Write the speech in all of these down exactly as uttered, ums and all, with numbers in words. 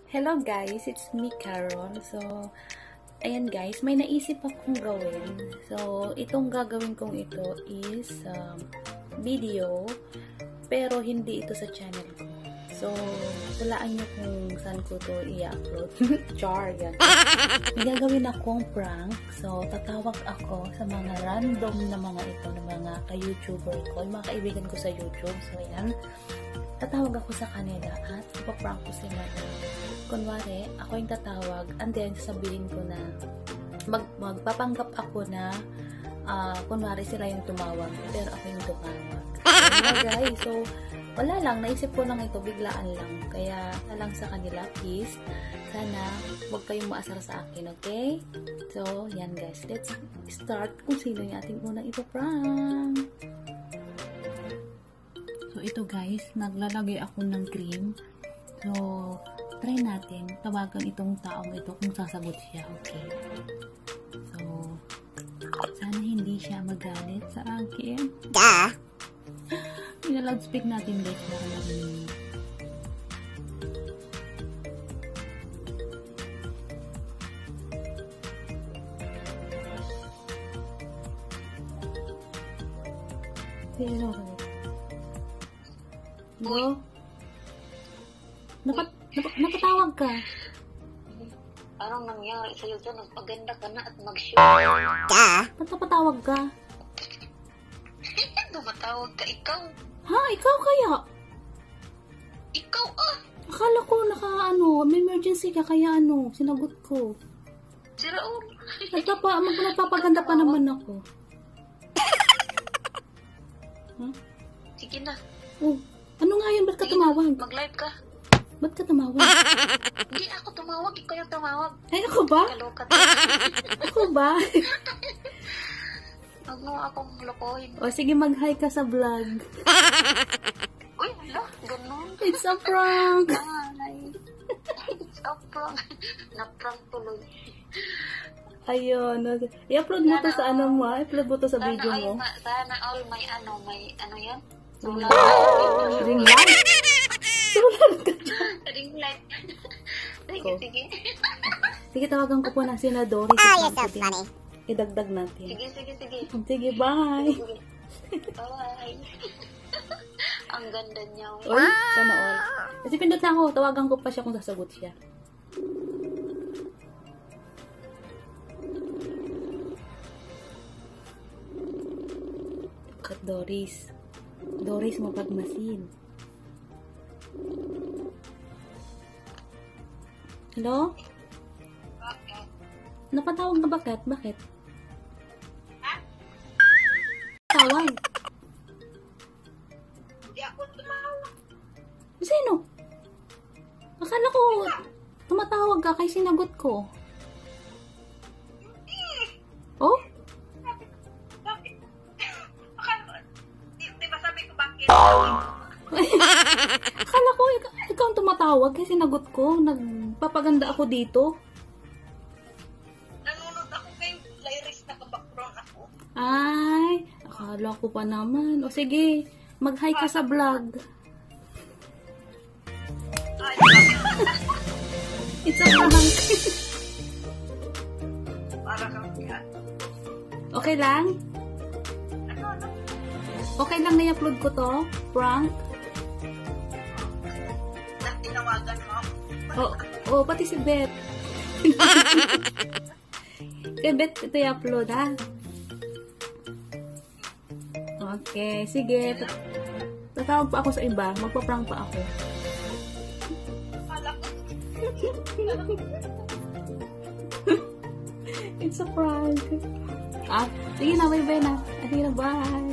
Hello guys, it's me Carol. So, ayan guys, may naisip akong gawin. So, itong gagawin kong ito is um, video, pero hindi ito sa channel ko. So, walaan nyo kung saan ko to i-upload. Char, yan. May gagawin akong prank. So, tatawag ako sa mga random na mga ito, na mga ka-YouTuber ko, yung mga kaibigan ko sa YouTube. So, ayan. Tatawag ako sa kanila at ipaprank ko sila na kunwari, ako yung tatawag and then sasabihin ko na mag, magpapanggap ako na uh, kunwari sila yung tumawag pero ako yung tumawag. So, guys, so wala lang, naisip ko lang ito, biglaan lang. Kaya lang sa kanila, please, sana huwag kayong maasar sa akin, okay? So, yan guys, let's start kung sino yung ating unang ipaprank. So, ito guys, naglalagay ako ng cream. So, try natin tawagan itong taong ito kung sasagot siya, okay? So, sana hindi siya magalit sa akin. Da! Ina-loudspeak natin guys para marinig. Pero, Hello? Napat nap napatawag ka? Anong nangyari sa'yo dyan? Magpaganda ka na at mag-shoot. Da! Ba't napatawag ka? Napatawag ka, ikaw. Ha? Ikaw kaya? Ikaw ah! Akala ko naka ano, may emergency ka kaya ano, sinagot ko. Sira o. Nagpapa, mag nagpapaganda pa naman ako. Huh? Sige na. Oh, ano nga yun? Ba't ka tumawag? Mag-live ka. Ba't ka tumawag? Hindi ako tumawag, ikaw yung tumawag. Ay, ako ba? Kaloka Ako ba? Huwag mo akong lokohin. O, sige, mag-hi ka sa vlog. Uy, hala, ganun. It's a prank. Hi. It's a prank. Na-prank tuloy. Ayun. I-upload mo to sa ano mo, i-upload mo to sa video mo. Sana all may ano, may ano yan? Ring light? Sulat ka dyan. Ring light. Sige, sige. Sige, tawagan ko po na si Doris. Ah, you're so funny. Idagdag natin. Sige, sige, sige. Sige, bye. Bye. Ang ganda niya. Uy, sana all. Kasi pindot na ako, tawagan ko pa siya kung sasagot siya. Kat Doris. Doris, mapagmasin. Hello? Okay. Napatawag na bakit? Bakit? Ha? Tawag. Hindi ako tumawag. Sino? Akala ko tumatawag ka kay sinagot ko. Oh? Akala ko ikaw, ikaw ang tumatawag kasi sinagot ko. Nagpapaganda ako dito. Nanonood ako kay Lyris, naka-background ako. Ay, akala ko pa naman. O sige, mag-hi ka sa vlog. Ay, It's a prank. para kang yan. Okay lang? Ano, ano? Okay lang na i-upload ko to? Prank? Tinawagan mo? Oo, oh, oh, pati si Beth. Kay Beth, ito i-upload, ha? Okay, sige. Tatawag pa ako sa iba. Magpa-prank pa ako. It's a prank. Ah, sige na, bye-bye na. Sige na, bye.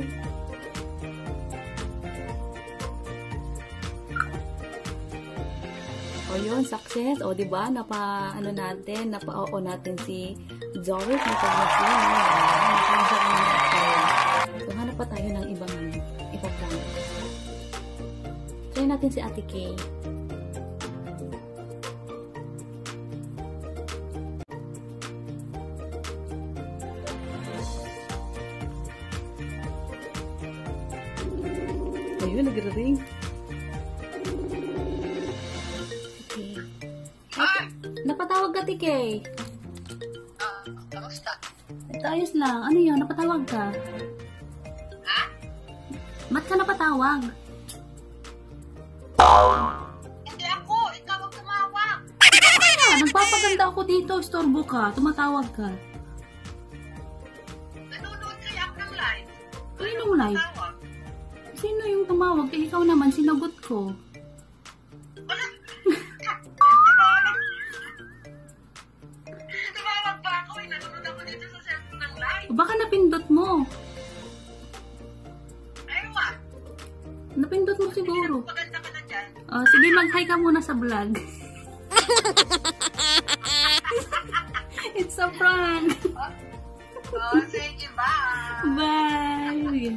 O yun, success. O diba, napa, ano natin, napa-oo natin si Doris. Napa-masin. Napa-masin natin. So, hanap pa tayo ng ibang ipaprank. Try natin si Ate Kay. Ayun, nag-ring. Okay. Ay! Napatawag ka, Tikay. Ah, kamusta? Ito, ayos lang. Ano yun? Napatawag ka? Ha? Ba't ka napatawag? Hindi ako, ikaw ang tumawag. Ah, nagpapaganda ako dito. Istorbo ka. Tumatawag ka. Nanonood kaya ako ng live. Sinong live? Tawag. Sino yung tumawag? Eh, ikaw naman, sinagot ko. Wala. Tumawag. Tumawag ba ako? Eh, nanonood ako dito sa cellphone ng live. Baka napindot mo. Aywa. Napindot mo siguro. Maganda ka na dyan. Oh, sige, mag-hi ka muna sa vlog. It's a prank. Oh, sige, bye. Bye.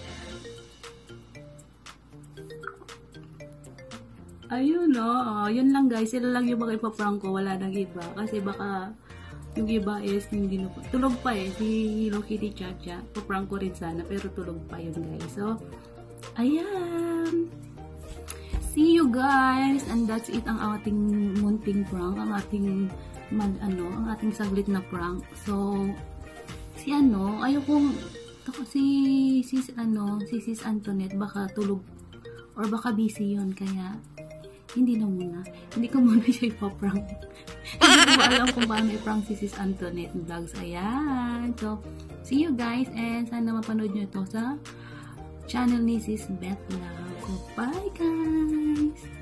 Ayun, oh. Yun lang, guys. Sila lang yung mga ipaprank ko. Wala nang iba. Kasi baka yung iba is hindi na tulog pa eh. Si Hello Kitty Chacha. Paprank ko rin sana. Pero tulog pa yun, guys. So, ayan. See you, guys. And that's it ang ating munting prank. Ang ating mag, ano, ang ating saglit na prank. So, si ano, ayokong si sis ano, si sis Antoinette baka tulog or baka busy yun, kaya hindi na muna. Hindi ko muna siya ipaprank. Hindi ko alam kung paano i-prank si sis Antoinette vlogs. Ayan. So, see you guys and sana mapanood nyo ito sa channel ni sis Beth Love. So, bye guys!